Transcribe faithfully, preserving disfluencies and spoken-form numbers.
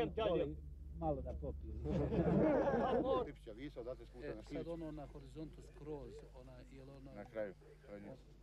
idem dalje. Malo da popiju. Lipća, Visa, date sputa na Šilić. Sad ono na horizontu skroz, ona, jel ono... Na kraju, kraju.